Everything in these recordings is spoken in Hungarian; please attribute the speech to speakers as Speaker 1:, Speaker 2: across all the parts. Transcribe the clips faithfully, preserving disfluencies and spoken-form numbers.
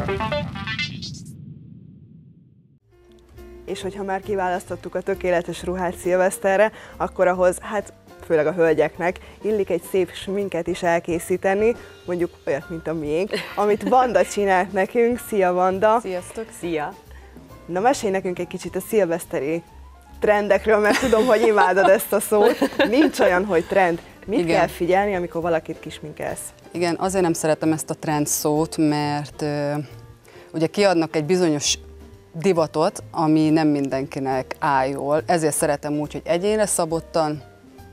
Speaker 1: És hogyha már kiválasztottuk a tökéletes ruhát szilveszterre, akkor ahhoz, hát főleg a hölgyeknek illik egy szép sminket is elkészíteni, mondjuk olyat, mint a miénk, amit Vanda csinált nekünk. Szia, Vanda!
Speaker 2: Sziasztok! Szia!
Speaker 1: Na, mesélj nekünk egy kicsit a szilveszteri trendekről, mert tudom, hogy imádod ezt a szót. Nincs olyan, hogy trend. Mit Igen. kell figyelni, amikor valakit kisminkelsz?
Speaker 2: Igen, azért nem szeretem ezt a trend szót, mert uh, ugye kiadnak egy bizonyos divatot, ami nem mindenkinek áll jól. Ezért szeretem úgy, hogy egyénre szabottan,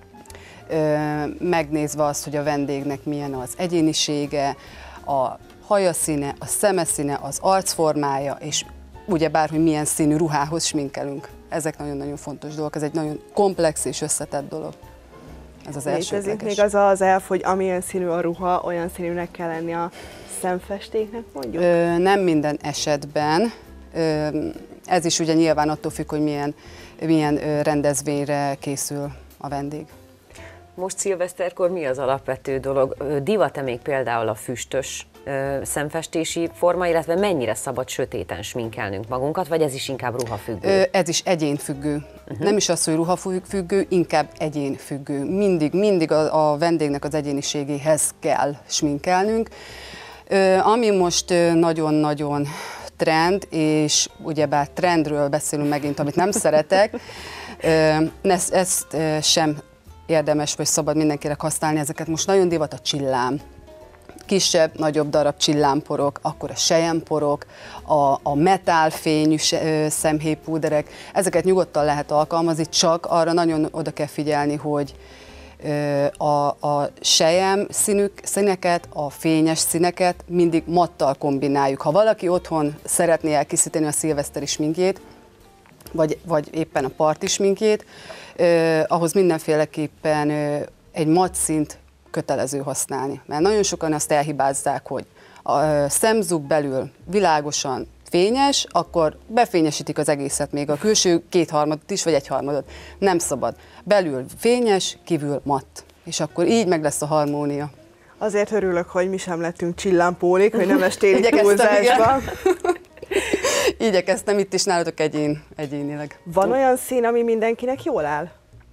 Speaker 2: megnézve azt, hogy a vendégnek milyen az egyénisége, a haja színe, a szeme színe, az arcformája, és ugyebár, hogy milyen színű ruhához sminkelünk. Ezek nagyon-nagyon fontos dolgok, ez egy nagyon komplex és összetett dolog. Ez az elsődleges.
Speaker 1: Létezik még az az elv, hogy amilyen színű a ruha, olyan színűnek kell lenni a szemfestéknek, mondjuk?
Speaker 2: Ö, nem minden esetben. Ö, ez is ugye nyilván attól függ, hogy milyen, milyen rendezvényre készül a vendég.
Speaker 3: Most szilveszterkor mi az alapvető dolog? Divat-e még például a füstös szemfestési forma, illetve mennyire szabad sötéten sminkelnünk magunkat, vagy ez is inkább ruhafüggő?
Speaker 2: Ö, ez is egyénfüggő. Uh-huh. Nem is az, hogy ruhafüggő, inkább egyénfüggő. Mindig, mindig a, a vendégnek az egyéniségéhez kell sminkelnünk. Ö, ami most nagyon-nagyon trend, és ugyebár trendről beszélünk megint, amit nem szeretek, ö, ezt, ezt sem érdemes vagy szabad mindenkinek használni, ezeket most nagyon divat a csillám. Kisebb, nagyobb darab csillámporok, akkor a selyemporok, a, a metálfényű szemhéjpúderek, ezeket nyugodtan lehet alkalmazni, csak arra nagyon oda kell figyelni, hogy a, a selyem színük, színeket, a fényes színeket mindig mattal kombináljuk. Ha valaki otthon szeretné elkészíteni a szilveszteri sminkjét, vagy, vagy éppen a parti sminkjét, eh, ahhoz mindenféleképpen eh, egy matt színt kötelező használni. Mert nagyon sokan azt elhibázzák, hogy a eh, szemzug belül világosan fényes, akkor befényesítik az egészet, még a külső kétharmadot is, vagy egyharmadot. Nem szabad. Belül fényes, kívül matt. És akkor így meg lesz a harmónia.
Speaker 1: Azért örülök, hogy mi sem lettünk csillámpólik, hogy nem estélik túlzásba.
Speaker 2: Igyekeztem itt is nálatok egyén, egyénileg.
Speaker 1: Van olyan szín, ami mindenkinek jól áll?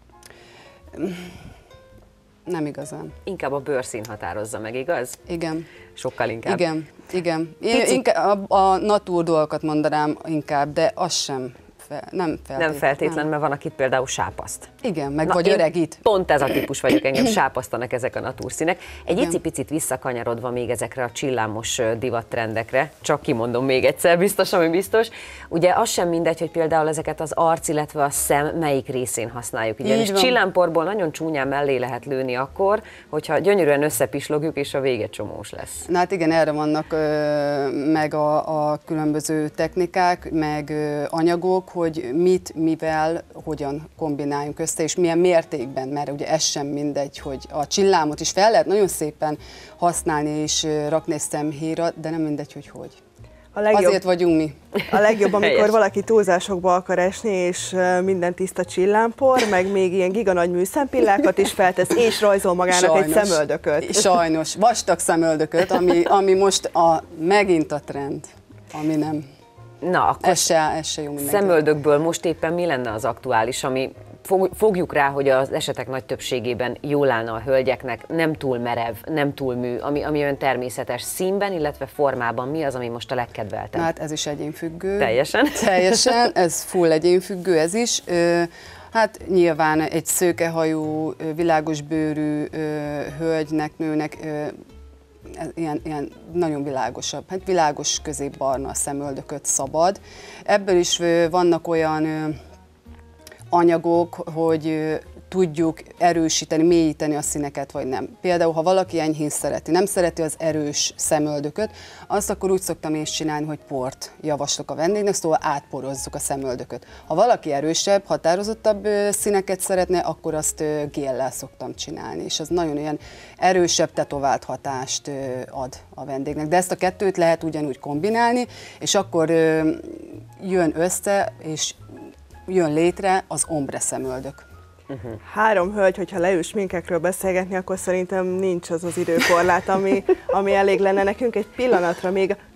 Speaker 2: Nem igazán.
Speaker 3: Inkább a bőrszín határozza meg, igaz?
Speaker 2: Igen.
Speaker 3: Sokkal inkább.
Speaker 2: Igen, igen. Én inkább a, a natúr dolgokat mondanám inkább, de az sem. Fel, nem feltétlen.
Speaker 3: Nem feltétlen, nem. Mert van, akit például sápaszt.
Speaker 2: Igen, meg Na, vagy öregít.
Speaker 3: Pont ez a típus vagyok, engem sápasztanak ezek a natúrszínek. Egy icipicit visszakanyarodva még ezekre a csillámos divattrendekre, csak kimondom még egyszer, biztos, ami biztos. Ugye az sem mindegy, hogy például ezeket az arc, illetve a szem melyik részén használjuk. Ugyanis csillámporból nagyon csúnyán mellé lehet lőni akkor, hogyha gyönyörűen összepislogjuk, és a vége csomós lesz.
Speaker 2: Na hát igen, erre vannak ö, meg a, a különböző technikák, meg ö, anyagok, hogy mit, mivel, hogyan kombináljunk össze, és milyen mértékben, mert ugye ez sem mindegy, hogy a csillámot is fel lehet nagyon szépen használni és rakni egy szemhéjra, de nem mindegy, hogy hogy. A legjobb, Azért vagyunk mi.
Speaker 1: A legjobb, amikor valaki túlzásokba akar esni, és minden tiszta csillámpor, meg még ilyen giganagy műszempillákat is feltesz, és rajzol magának Sajnos. egy szemöldököt.
Speaker 2: Sajnos, vastag szemöldököt, ami, ami most a, megint a trend, ami nem.
Speaker 3: Na, akkor
Speaker 2: ez se, ez se jó mindenki.
Speaker 3: Szemöldökből most éppen mi lenne az aktuális, ami fogjuk rá, hogy az esetek nagy többségében jól állna a hölgyeknek, nem túl merev, nem túl mű, ami, ami olyan természetes színben, illetve formában. Mi az, ami most a legkedveltebb?
Speaker 2: Hát ez is egyénfüggő.
Speaker 3: Teljesen?
Speaker 2: Teljesen, ez full egyénfüggő, ez is. Hát nyilván egy szőkehajú, világosbőrű hölgynek, nőnek Ilyen, ilyen nagyon világosabb, hát világos középbarna szemöldököt szabad. Ebből is vannak olyan anyagok, hogy tudjuk erősíteni, mélyíteni a színeket, vagy nem. Például, ha valaki enyhén szereti, nem szereti az erős szemöldököt, azt akkor úgy szoktam én csinálni, hogy port javaslok a vendégnek, szóval átporozzuk a szemöldököt. Ha valaki erősebb, határozottabb színeket szeretne, akkor azt géllel szoktam csinálni, és az nagyon olyan erősebb, tetovált hatást ad a vendégnek. De ezt a kettőt lehet ugyanúgy kombinálni, és akkor jön össze, és jön létre az ombre szemöldök.
Speaker 1: Uh-huh. Három hölgy, hogyha leül sminkekről beszélgetni, akkor szerintem nincs az az időkorlát, ami, ami elég lenne nekünk. Egy pillanatra még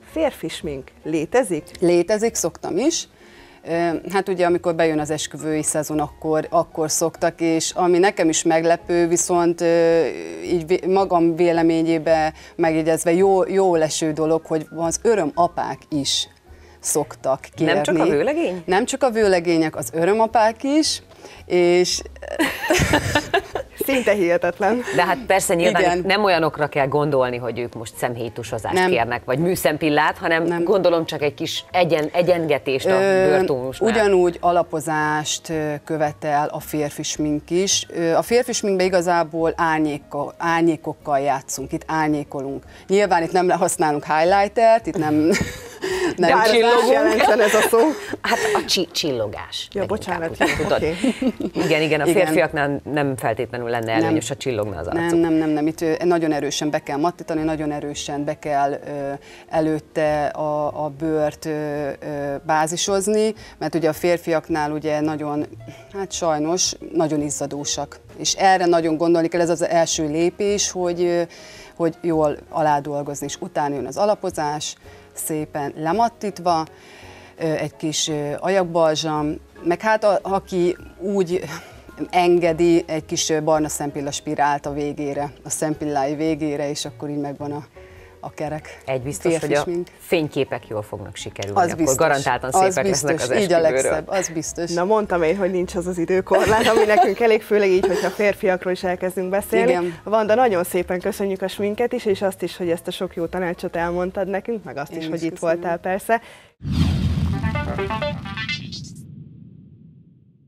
Speaker 1: férfi smink létezik?
Speaker 2: Létezik, szoktam is. Hát ugye, amikor bejön az esküvői szezon, akkor, akkor szoktak, és ami nekem is meglepő, viszont így magam véleményébe megjegyezve jó, jó leső dolog, hogy az örömapák is szoktak kérni.
Speaker 3: Nem csak a vőlegény?
Speaker 2: Nem csak a vőlegények, az örömapák is, és...
Speaker 1: Szinte hihetetlen.
Speaker 3: De hát persze nyilván
Speaker 2: Igen.
Speaker 3: nem olyanokra kell gondolni, hogy ők most szemhéjtusozást
Speaker 2: nem.
Speaker 3: kérnek, vagy műszempillát, hanem
Speaker 2: nem.
Speaker 3: gondolom csak egy kis egyen, egyengetést a bőrtónusnál.
Speaker 2: Ugyanúgy alapozást követel a férfi smink is. A férfi sminkben igazából árnyékkal, árnyékokkal játszunk, itt árnyékolunk. Nyilván itt nem használunk highlightert, itt nem...
Speaker 1: Nem
Speaker 2: nem
Speaker 1: csillogunk. Ez a szó.
Speaker 3: Hát a csi- csillogás.
Speaker 1: Ja, bocsánat,
Speaker 3: Inkább,
Speaker 1: jó,
Speaker 3: tudod.
Speaker 1: okay.
Speaker 3: Igen, igen, a
Speaker 2: Igen.
Speaker 3: férfiaknál nem feltétlenül lenne előnyös, ha csillogna az arcuk.
Speaker 2: Nem, nem, nem, nem, itt nagyon erősen be kell mattítani, nagyon erősen be kell ö, előtte a, a bőrt ö, ö, bázisozni, mert ugye a férfiaknál ugye nagyon, hát sajnos, nagyon izzadósak. És erre nagyon gondolni kell, ez az első lépés, hogy, hogy jól aládolgozni, és utána jön az alapozás, szépen lemattítva, egy kis ajakbalzsam, meg hát a, aki úgy engedi, egy kis barna szempilla spirált a végére, a szempillái végére, és akkor így megvan a, a kerek.
Speaker 3: Egy biztos, hogy a fényképek jól fognak sikerülni,
Speaker 2: az
Speaker 3: akkor
Speaker 2: biztos,
Speaker 3: garantáltan
Speaker 2: az
Speaker 3: szépek
Speaker 2: biztos,
Speaker 3: lesznek az
Speaker 2: így a
Speaker 3: esküvőről.
Speaker 2: legszebb, az biztos.
Speaker 1: Na mondtam én, hogy nincs az az időkorlát, ami nekünk elég, főleg így, hogyha férfiakról is elkezdünk beszélni.
Speaker 2: Igen.
Speaker 1: Vanda, nagyon szépen köszönjük a sminket is, és azt is, hogy ezt a sok jó tanácsot elmondtad nekünk, meg azt
Speaker 2: Én
Speaker 1: is,
Speaker 2: is
Speaker 1: hogy itt
Speaker 2: köszönöm.
Speaker 1: voltál persze.